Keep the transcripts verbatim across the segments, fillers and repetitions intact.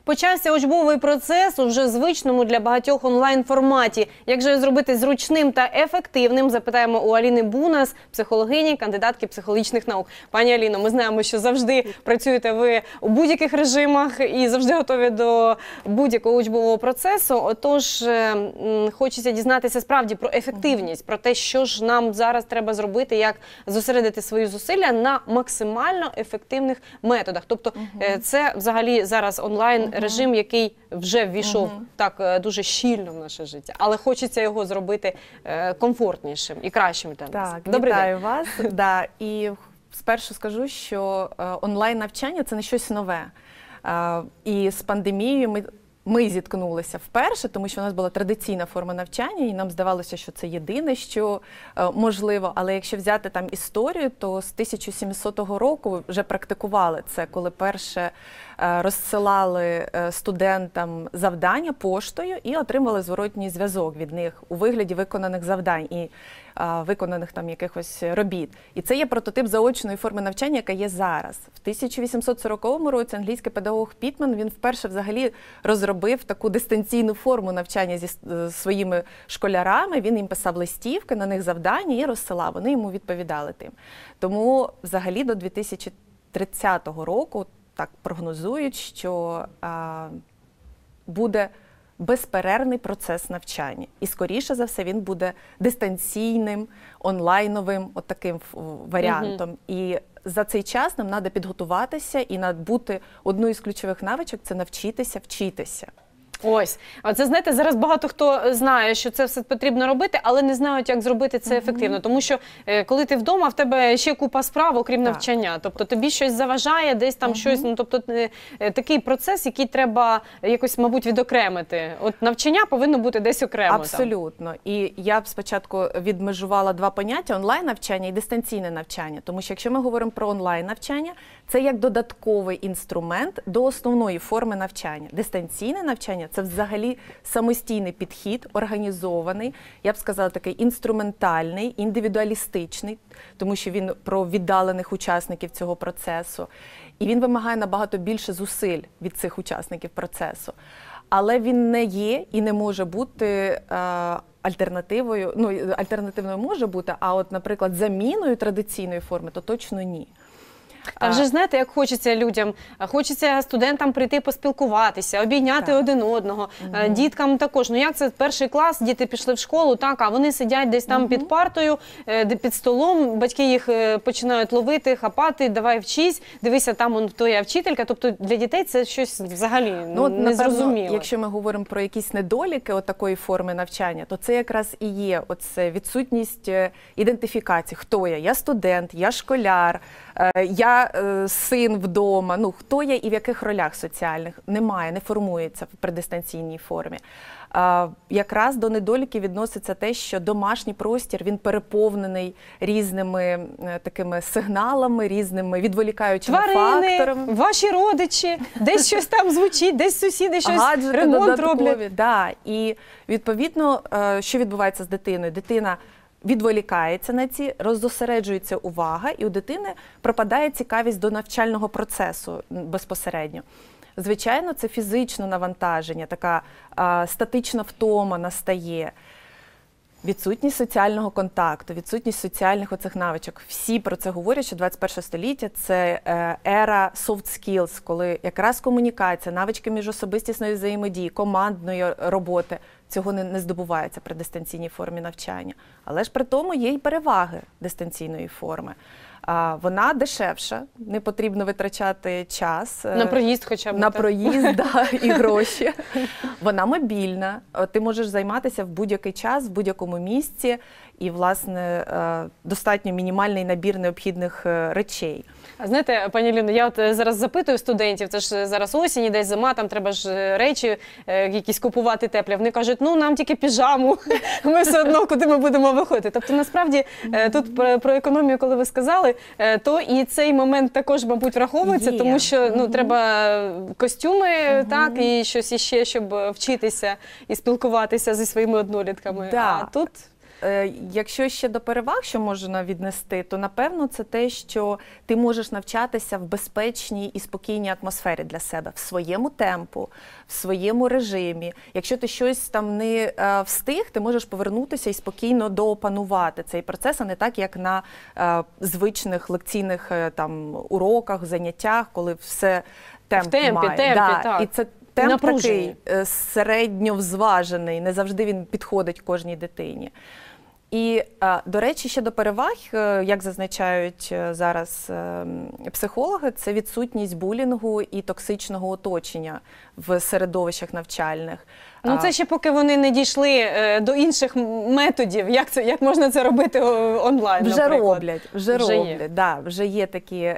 Почався учбовий процес у вже звичному для багатьох онлайн-форматі. Як же зробити зручним та ефективним, запитаємо у Аліни Бунас, психологині, кандидатки психологічних наук. Пані Аліно, ми знаємо, що завжди працюєте ви у будь-яких режимах і завжди готові до будь-якого учбового процесу. Отож, хочеться дізнатися справді про ефективність, про те, що ж нам зараз треба зробити, як зосередити свої зусилля на максимально ефективних методах. Тобто, це взагалі зараз онлайн режим, який вже ввійшов угу. так дуже щільно в наше життя, але хочеться його зробити е, комфортнішим і кращим для нас. Так, Добрий вітаю день. вас. да, і спершу скажу, що е, онлайн-навчання – це не щось нове. Е, і з пандемією ми, ми зіткнулися вперше, тому що у нас була традиційна форма навчання, і нам здавалося, що це єдине, що е, можливо. Але якщо взяти там історію, то з тисяча сімсотого року вже практикували це, коли перше розсилали студентам завдання поштою і отримали зворотній зв'язок від них у вигляді виконаних завдань і а, виконаних там якихось робіт. І це є прототип заочної форми навчання, яка є зараз. В тисяча вісімсот сороковому році англійський педагог Пітман, він вперше взагалі розробив таку дистанційну форму навчання зі своїми школярами. Він їм писав листівки, на них завдання і розсилав. Вони йому відповідали тим. Тому взагалі до дві тисячі тридцятого року так прогнозують, що а, буде безперервний процес навчання. І, скоріше за все, він буде дистанційним, онлайновим, от таким варіантом. Mm-hmm. І за цей час нам треба підготуватися і набути одну із ключових навичок – це навчитися вчитися. Ось. А це, знаєте, зараз багато хто знає, що це все потрібно робити, але не знають, як зробити це ефективно. Тому що, коли ти вдома, в тебе ще купа справ, окрім так. навчання. Тобто тобі щось заважає, десь там угу. щось, ну, тобто такий процес, який треба якось, мабуть, відокремити. От навчання повинно бути десь окремо. Абсолютно. Там. І я б спочатку відмежувала два поняття – онлайн-навчання і дистанційне навчання. Тому що, якщо ми говоримо про онлайн-навчання, це як додатковий інструмент до основної форми навчання. Дистанційне навчання – це взагалі самостійний підхід, організований, я б сказала, такий інструментальний, індивідуалістичний, тому що він про віддалених учасників цього процесу. І він вимагає набагато більше зусиль від цих учасників процесу. Але він не є і не може бути е, альтернативою, ну, альтернативною може бути, а от, наприклад, заміною традиційної форми, то точно ні. Та вже, знаєте, як хочеться людям, хочеться студентам прийти поспілкуватися, обійняти так. один одного, угу. діткам також. Ну як це перший клас, діти пішли в школу, так, а вони сидять десь там угу. під партою, під столом, батьки їх починають ловити, хапати, давай вчись, дивися, там он, твоя вчителька. Тобто для дітей це щось взагалі ну, незрозуміле. Якщо ми говоримо про якісь недоліки от такої форми навчання, то це якраз і є оце відсутність ідентифікації. Хто я? Я студент, я школяр, я син вдома, ну, хто я і в яких ролях соціальних, немає, не формується при дистанційній формі. А, якраз до недоліків відноситься те, що домашній простір, він переповнений різними е, такими сигналами, різними відволікаючими Тварини, факторами. Ваші родичі, десь щось там звучить, десь сусіди щось гаджети ремонт додаткові. роблять. Да. І відповідно, е, що відбувається з дитиною? Дитина відволікається на ці, роззосереджується увага, і у дитини пропадає цікавість до навчального процесу безпосередньо. Звичайно, це фізичне навантаження, така а, статична втома настає. Відсутність соціального контакту, відсутність соціальних оцих навичок. Всі про це говорять, що двадцять перше століття – це е, ера soft skills, коли якраз комунікація, навички міжособистісної взаємодії, командної роботи, цього не, не здобувається при дистанційній формі навчання. Але ж при тому є й переваги дистанційної форми. А, вона дешевша, не потрібно витрачати час. На проїзд хоча б. На проїзд, да, і гроші. Вона мобільна, ти можеш займатися в будь-який час, в будь-якому місці, і, власне, достатньо мінімальний набір необхідних речей. А знаєте, пані Ліно, я от зараз запитую студентів, це ж зараз осінь, десь зима, там треба ж речі якісь купувати теплі. Вони кажуть, ну нам тільки піжаму, ми все одно куди ми будемо виходити. Тобто, насправді, тут про економію, коли ви сказали, то і цей момент також, мабуть, враховується, Є. тому що ну, треба костюми, угу. так, і щось іще, щоб вчитися і спілкуватися зі своїми однолітками. Да. А тут... е, якщо ще до переваг, що можна віднести, то напевно це те, що ти можеш навчатися в безпечній і спокійній атмосфері для себе, в своєму темпу, в своєму режимі. Якщо ти щось там не е, встиг, ти можеш повернутися і спокійно доопанувати цей процес, а не так, як на е, звичних лекційних е, там уроках, заняттях, коли все темп в темпі, має. темпі, да. так. І це темп Напружені. такий е, середньовзважений, не завжди він підходить кожній дитині. І, е, до речі, ще до переваг, е, як зазначають е, зараз е, психологи, це відсутність булінгу і токсичного оточення в середовищах навчальних. Ну, це ще поки вони не дійшли е, до інших методів, як це, як можна це робити онлайн, Вже наприклад. роблять, вже, Вже роблять. є. Да, вже є такі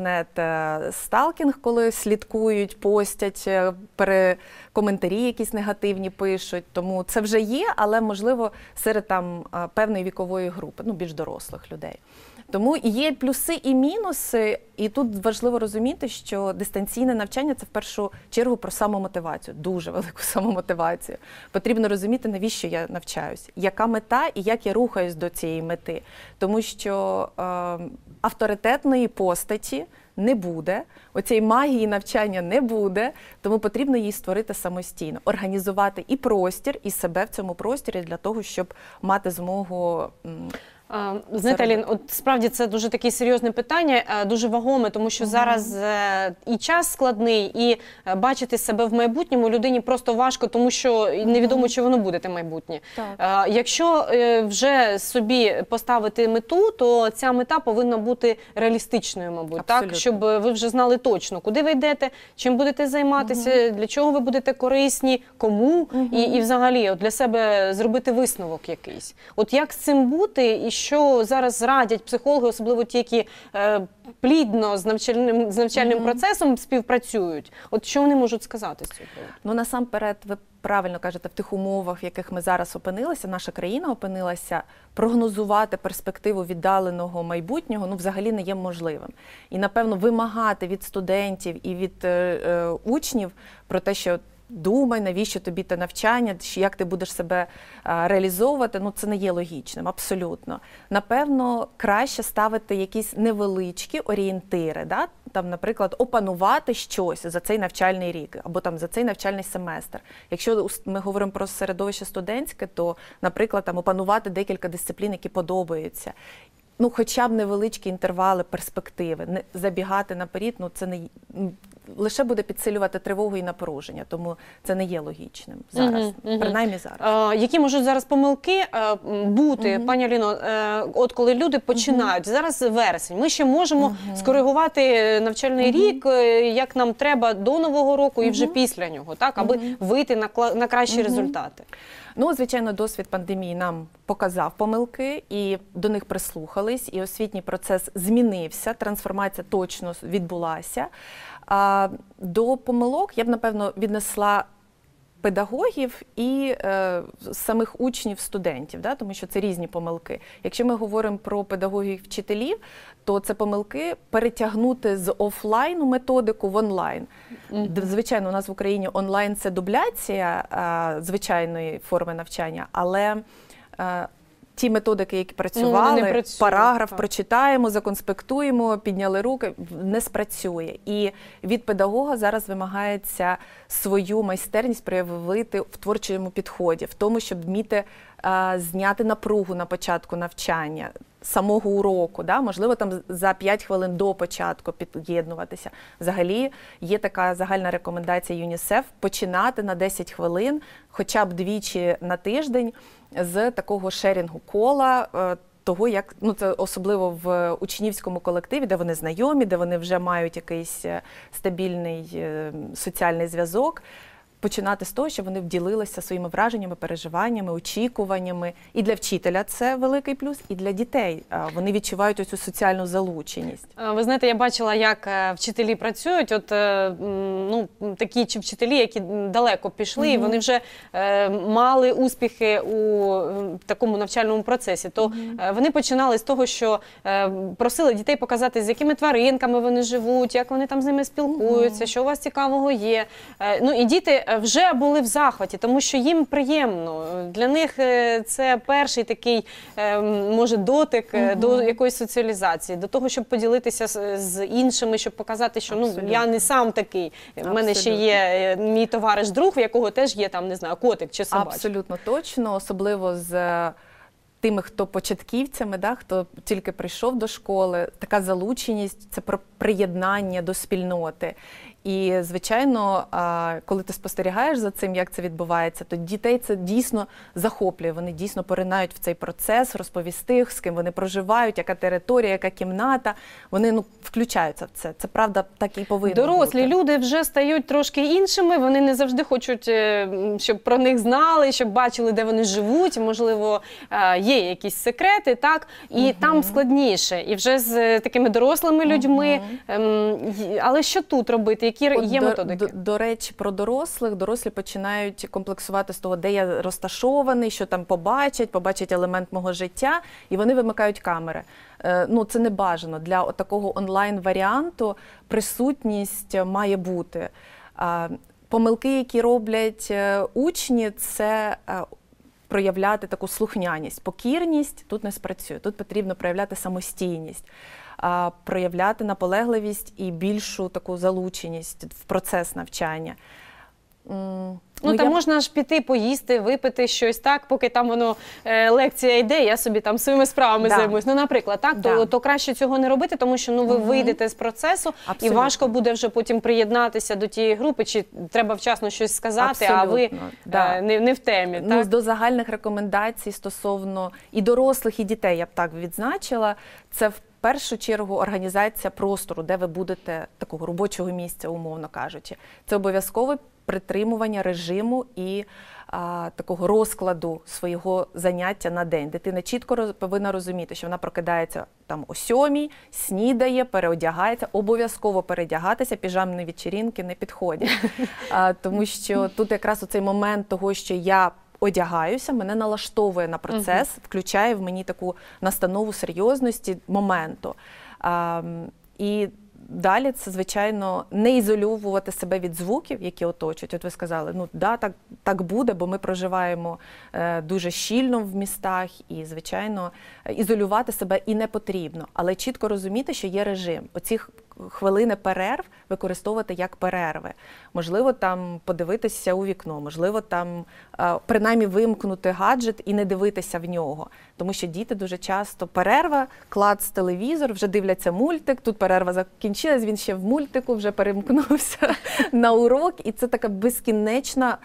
інтернет-сталкінг, коли слідкують, постять, е, пере... коментарі якісь негативні пишуть. Тому це вже є, але, можливо, серед там е, певної вікової групи, ну, більш дорослих людей. Тому є плюси і мінуси, і тут важливо розуміти, що дистанційне навчання – це в першу чергу про самомотивацію, дуже велику самомотивацію. Потрібно розуміти, навіщо я навчаюсь, яка мета і як я рухаюсь до цієї мети. Тому що е, авторитетної постаті не буде, оцієї магії навчання не буде, тому потрібно її створити самостійно, організувати і простір, і себе в цьому просторі для того, щоб мати змогу… м, А, Знаєте, Алін, от справді це дуже таке серйозне питання, е, дуже вагоме, тому що зараз е, і час складний, і е, бачити себе в майбутньому людині просто важко, тому що невідомо, чи воно буде те майбутнє. Так. Е, Якщо е, вже собі поставити мету, то ця мета повинна бути реалістичною, мабуть, так? Абсолютно. Щоб ви вже знали точно, куди ви йдете, чим будете займатися, для чого ви будете корисні, кому, і, і взагалі от для себе зробити висновок якийсь. От як з цим бути, і що зараз радять психологи, особливо ті, які е, плідно з навчальним, з навчальним mm-hmm. процесом співпрацюють? От що вони можуть сказати з цього приводу? Ну, насамперед, ви правильно кажете, в тих умовах, в яких ми зараз опинилися, наша країна опинилася, прогнозувати перспективу віддаленого майбутнього, ну, взагалі не є можливим. І, напевно, вимагати від студентів і від е, е, учнів про те, що думай, навіщо тобі те навчання, як ти будеш себе а, реалізовувати, ну це не є логічним, абсолютно. Напевно, краще ставити якісь невеличкі орієнтири, да? Там, наприклад, опанувати щось за цей навчальний рік, або там за цей навчальний семестр. Якщо ми говоримо про середовище студентське, то, наприклад, там опанувати декілька дисциплін, які подобаються. Ну, хоча б невеличкі інтервали, перспективи, не забігати наперед, ну це не лише буде підсилювати тривогу і напруження, тому це не є логічним зараз, Угу, угу. принаймні зараз. А, які можуть зараз помилки а, бути, угу. пані Аліно, а, от коли люди починають, угу. зараз вересень, ми ще можемо угу. скоригувати навчальний угу. рік, як нам треба до Нового року угу. і вже після нього, так, аби угу. вийти на, на кращі угу. результати. Ну, звичайно, досвід пандемії нам показав помилки, і до них прислухались, і освітній процес змінився, трансформація точно відбулася. А до помилок я б, напевно, віднесла педагогів і е, самих учнів, студентів, да? Тому що це різні помилки. Якщо ми говоримо про педагогів, вчителів, то це помилки перетягнути з офлайну методику в онлайн. Mm-hmm. Звичайно, у нас в Україні онлайн – це дубляція е, звичайної форми навчання, але е, ті методики, які працювали, ну, працюють, параграф так. прочитаємо, законспектуємо, підняли руки, не спрацює. І від педагога зараз вимагається свою майстерність проявити в творчому підході, в тому, щоб вміти а, зняти напругу на початку навчання, самого уроку, да? Можливо, там за п'ять хвилин до початку під'єднуватися. Взагалі є така загальна рекомендація ЮНІСЕФ починати на десять хвилин, хоча б двічі на тиждень, з такого шерінгу кола, того, як, ну це особливо в учнівському колективі, де вони знайомі, де вони вже мають якийсь стабільний соціальний зв'язок, починати з того, щоб вони вділилися своїми враженнями, переживаннями, очікуваннями. І для вчителя це великий плюс, і для дітей. Вони відчувають оцю соціальну залученість. Ви знаєте, я бачила, як вчителі працюють. От, ну, такі вчителі, які далеко пішли, mm-hmm. і вони вже е, мали успіхи у такому навчальному процесі. То mm-hmm. вони починали з того, що е, просили дітей показати, з якими тваринками вони живуть, як вони там з ними спілкуються, mm-hmm. що у вас цікавого є. Е, ну, і діти вже були в захваті, тому що їм приємно. Для них е, це перший такий, е, може, дотик е, до якоїсь соціалізації, до того, щоб поділитися з, з іншими, щоб показати, що ну, я не сам такий. У мене ще є е, мій товариш-друг, в якого теж є там, не знаю, котик чи собачка. Абсолютно точно, особливо з тими, хто початківцями, да, хто тільки прийшов до школи, така залученість – це про приєднання до спільноти. І, звичайно, коли ти спостерігаєш за цим, як це відбувається, то дітей це дійсно захоплює. Вони дійсно поринають в цей процес, розповісти, з ким вони проживають, яка територія, яка кімната. Вони ну, включаються в це. Це, правда, так і повинно Дорослі бути. люди вже стають трошки іншими, вони не завжди хочуть, щоб про них знали, щоб бачили, де вони живуть, можливо, є якісь секрети, так? І угу. там складніше. І вже з такими дорослими людьми. Угу. Але що тут робити? Які От є до, методики? До, до речі, про дорослих. Дорослі починають комплексувати з того, де я розташований, що там побачать, побачать елемент мого життя, і вони вимикають камери. Е, ну, це не бажано. Для такого онлайн-варіанту присутність має бути. Е, помилки, які роблять учні, це е, проявляти таку слухняність. Покірність тут не спрацює. Тут потрібно проявляти самостійність. Проявляти наполегливість і більшу таку залученість в процес навчання. Ну, ну там я... можна ж піти, поїсти, випити щось, так, поки там воно, е, лекція йде, я собі там своїми справами да. займусь. Ну, наприклад, так, да. то, то краще цього не робити, тому що ну, ви угу. вийдете з процесу, абсолютно. І важко буде вже потім приєднатися до тієї групи, чи треба вчасно щось сказати, абсолютно. А ви да. е, не, не в темі. Ну, так? До загальних рекомендацій стосовно і дорослих, і дітей, я б так відзначила, це в В першу чергу організація простору, де ви будете, такого робочого місця, умовно кажучи. Це обов'язкове притримування режиму і а, такого розкладу свого заняття на день. Дитина чітко роз, повинна розуміти, що вона прокидається там о сьомій, снідає, переодягається, обов'язково передягатися, піжамні вечірінки не підходять. А, тому що тут якраз оцей момент того, що я одягаюся, мене налаштовує на процес, uh-huh. включає в мені таку настанову серйозності моменту. А, і далі це, звичайно, не ізольовувати себе від звуків, які оточують. От ви сказали, ну да, так, так буде, бо ми проживаємо е, дуже щільно в містах і, звичайно, ізолювати себе і не потрібно. Але чітко розуміти, що є режим. Оці хвилини перерв використовувати як перерви. Можливо, там подивитися у вікно, можливо, там принаймні вимкнути гаджет і не дивитися в нього. Тому що діти дуже часто перерва, клац телевізор, вже дивляться мультик, тут перерва закінчилась, він ще в мультику, вже перемкнувся на урок. І це така безкінечна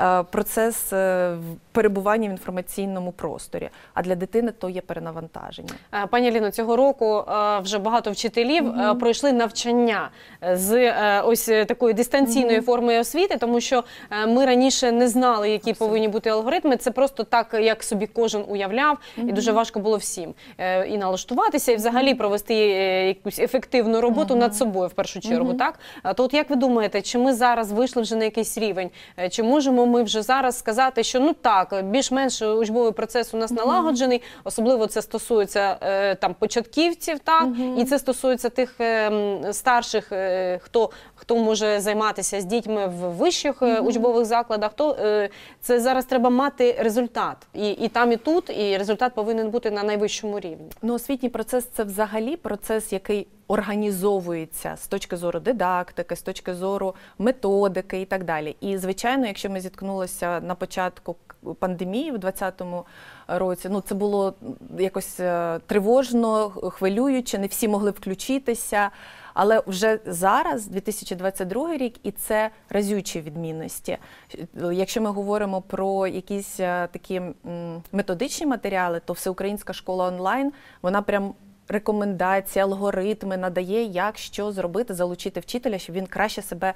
процес перебування в інформаційному просторі. А для дитини то є перенавантаження. Пані Аліно, цього року вже багато вчителів mm-hmm. пройшли навчання з ось такої дистанційної mm-hmm. форми освіти, тому що ми раніше не знали, які Абсолютно. повинні бути алгоритми. Це просто так, як собі кожен уявляв, mm-hmm. і дуже важко було всім і налаштуватися, і взагалі провести якусь ефективну роботу mm-hmm. над собою в першу чергу. Mm-hmm. Так? То от як ви думаєте, чи ми зараз вийшли вже на якийсь рівень? Чи можемо ми вже зараз сказати, що ну так, більш-менш учбовий процес у нас mm-hmm. налагоджений, особливо це стосується там початківців, так? Mm-hmm. І це стосується тих старших, хто, хто може займатися з дітьми в вищих mm-hmm. учбових закладах, то це зараз треба мати результат. І, і там, і тут, і результат повинен бути на найвищому рівні. Ну, освітній процес – це взагалі процес, який організовується з точки зору дидактики, з точки зору методики і так далі. І, звичайно, якщо ми зіткнулися на початку пандемії в двадцятому році, ну, це було якось тривожно, хвилююче, не всі могли включитися. Але вже зараз, дві тисячі двадцять другий рік, і це разючі відмінності. Якщо ми говоримо про якісь такі методичні матеріали, то Всеукраїнська школа онлайн, вона прям рекомендації, алгоритми надає, як що зробити, залучити вчителя, щоб він краще себе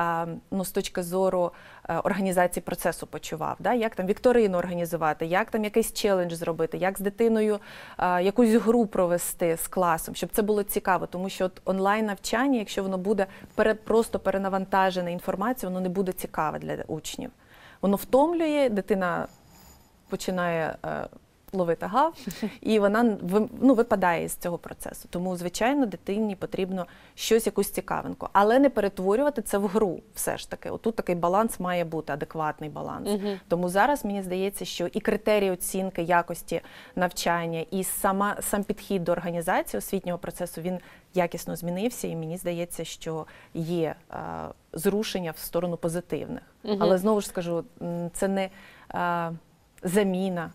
ну, з точки зору організації процесу почував. Да? Як там вікторину організувати, як там якийсь челендж зробити, як з дитиною якусь гру провести з класом, щоб це було цікаво. Тому що от онлайн-навчання, якщо воно буде пере, просто перенавантажене інформацією, воно не буде цікаве для учнів. Воно втомлює, дитина починає лови та гав, і вона ну, випадає з цього процесу. Тому, звичайно, дитині потрібно щось, якусь цікавинку. Але не перетворювати це в гру все ж таки. Отут такий баланс має бути, адекватний баланс. Угу. Тому зараз мені здається, що і критерії оцінки якості навчання, і сама, сам підхід до організації освітнього процесу, він якісно змінився, і мені здається, що є а, зрушення в сторону позитивних. Угу. Але знову ж скажу, це не а, заміна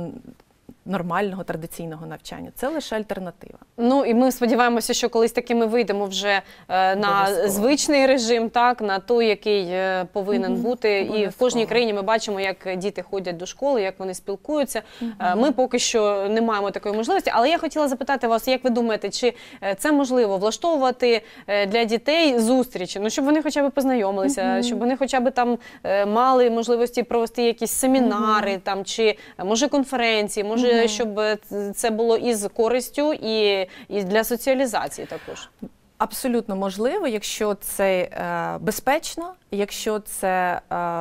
нормального традиційного навчання. Це лише альтернатива. Ну і ми сподіваємося, що колись таки ми вийдемо вже е, на звичний режим, так, на той, який е, повинен mm-hmm. бути. І в кожній країні ми бачимо, як діти ходять до школи, як вони спілкуються. Mm-hmm. Е, ми поки що не маємо такої можливості. Але я хотіла запитати вас, як ви думаєте, чи це можливо влаштовувати для дітей зустрічі, ну, щоб вони хоча б познайомилися, mm-hmm. щоб вони хоча б там е, мали можливості провести якісь семінари, mm-hmm. там, чи може конференції, може mm-hmm. щоб це було і з користю, і, і для соціалізації також. Абсолютно можливо, якщо це е, безпечно, якщо це е,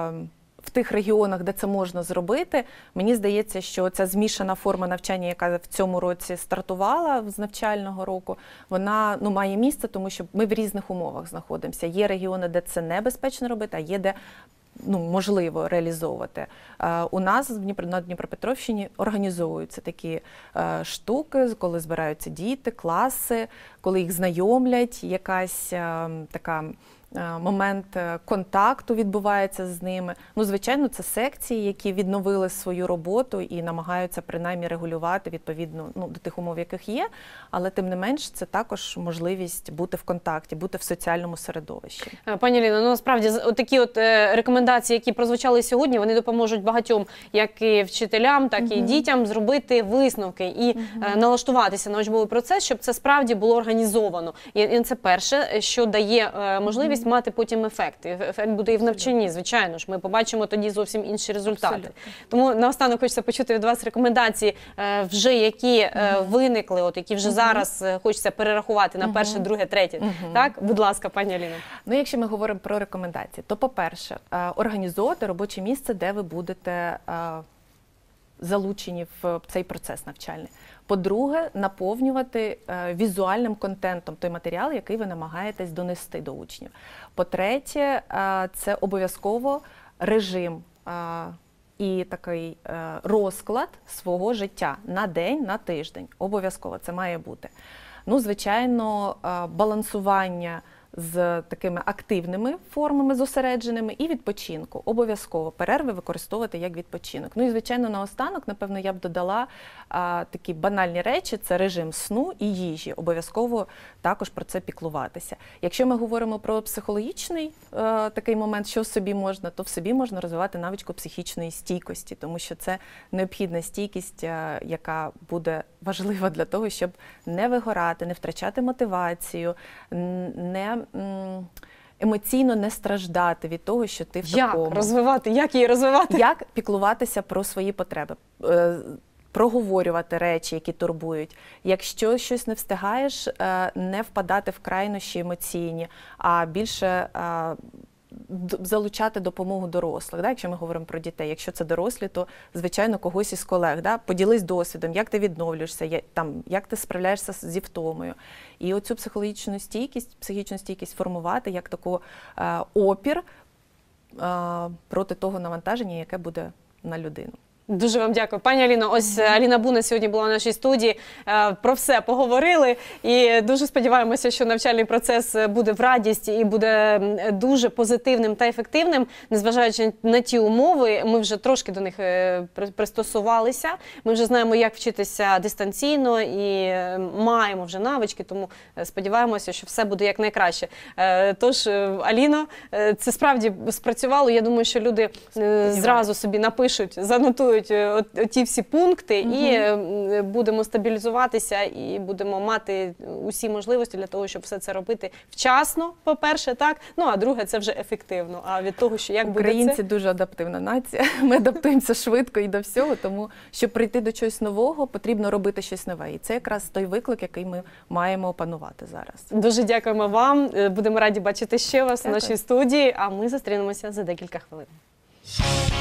в тих регіонах, де це можна зробити. Мені здається, що ця змішана форма навчання, яка в цьому році стартувала з навчального року, вона ну, має місце, тому що ми в різних умовах знаходимося. Є регіони, де це небезпечно робити, а є де ну, можливо реалізовувати. Uh, у нас на Дніпропетровщині організовуються такі uh, штуки, коли збираються діти, класи, коли їх знайомлять, якась uh, така момент контакту відбувається з ними. Ну, звичайно, це секції, які відновили свою роботу і намагаються принаймні регулювати відповідно ну, до тих умов, яких є, але тим не менш це також можливість бути в контакті, бути в соціальному середовищі. Пані Аліно, ну насправді такі от рекомендації, які прозвучали сьогодні, вони допоможуть багатьом, як і вчителям, так і угу. дітям зробити висновки і угу. налаштуватися на учбовий процес, щоб це справді було організовано. І це перше, що дає можливість мати потім ефект. Ефект буде і в навчанні, звичайно ж. Ми побачимо тоді зовсім інші результати. Абсолютно. Тому наостанок хочеться почути від вас рекомендації, вже які mm-hmm. виникли, от які вже mm-hmm. зараз хочеться перерахувати на перше, mm-hmm. друге, третє. Mm-hmm. Так? Будь ласка, пані Аліно. Ну, якщо ми говоримо про рекомендації, то, по-перше, організовувати робоче місце, де ви будете залучені в цей процес навчальний. По-друге, наповнювати е, візуальним контентом той матеріал, який ви намагаєтесь донести до учнів. По-третє, е, це обов'язково режим е, і такий е, розклад свого життя на день, на тиждень. Обов'язково це має бути. Ну, звичайно, е, балансування з такими активними формами, зосередженими, і відпочинку. Обов'язково перерви використовувати як відпочинок. Ну і, звичайно, наостанок, напевно, я б додала а, такі банальні речі, це режим сну і їжі. Обов'язково також про це піклуватися. Якщо ми говоримо про психологічний а, такий момент, що в собі можна, то в собі можна розвивати навичку психічної стійкості, тому що це необхідна стійкість, а, яка буде важлива для того, щоб не вигорати, не втрачати мотивацію, не емоційно не страждати від того, що ти в як такому. Як розвивати? Як її розвивати? Як піклуватися про свої потреби, проговорювати речі, які турбують. Якщо щось не встигаєш, не впадати в крайнощі емоційні, а більше залучати допомогу дорослих, да? Якщо ми говоримо про дітей. Якщо це дорослі, то, звичайно, когось із колег. Да? Поділись досвідом, як ти відновлюєшся, там, як ти справляєшся зі втомою. І оцю психологічну стійкість, психічну стійкість формувати як таку е, опір е, проти того навантаження, яке буде на людину. Дуже вам дякую. Пані Аліно, ось Аліна Бунас сьогодні була в нашій студії, про все поговорили і дуже сподіваємося, що навчальний процес буде в радість і буде дуже позитивним та ефективним, незважаючи на ті умови. Ми вже трошки до них пристосувалися, ми вже знаємо, як вчитися дистанційно і маємо вже навички, тому сподіваємося, що все буде якнайкраще. Тож, Аліно, це справді спрацювало. Я думаю, що люди зразу собі напишуть, занотують ті всі пункти, угу. і будемо стабілізуватися, і будемо мати усі можливості для того, щоб все це робити вчасно, по-перше, так, ну, а друге, це вже ефективно. А від того, що як буде це... Українці дуже адаптивна нація, ми адаптуємося швидко і до всього, тому, щоб прийти до чогось нового, потрібно робити щось нове. І це якраз той виклик, який ми маємо опанувати зараз. Дуже дякуємо вам, будемо раді бачити ще вас Дякую. в нашій студії, а ми зустрінемося за декілька хвилин.